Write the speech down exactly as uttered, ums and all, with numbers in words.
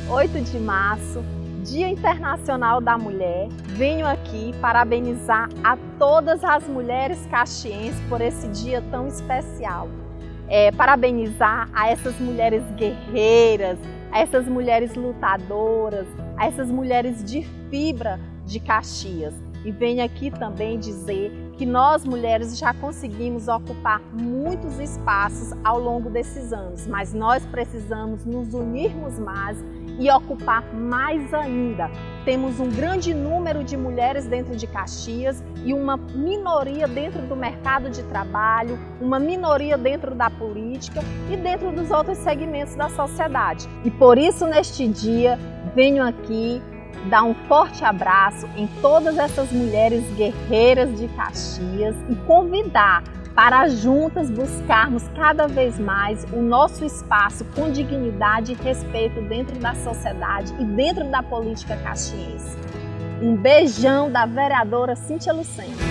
oito de março, Dia Internacional da Mulher, venho aqui parabenizar a todas as mulheres caxienses por esse dia tão especial. É, parabenizar a essas mulheres guerreiras, a essas mulheres lutadoras, a essas mulheres de fibra de Caxias. E venho aqui também dizer que nós mulheres já conseguimos ocupar muitos espaços ao longo desses anos, mas nós precisamos nos unirmos mais e ocupar mais ainda. Temos um grande número de mulheres dentro de Caxias e uma minoria dentro do mercado de trabalho, uma minoria dentro da política e dentro dos outros segmentos da sociedade. E por isso, neste dia, venho aqui dar um forte abraço em todas essas mulheres guerreiras de Caxias e convidar para juntas buscarmos cada vez mais o nosso espaço com dignidade e respeito dentro da sociedade e dentro da política caxiense. Um beijão da vereadora Cíntia Lucena.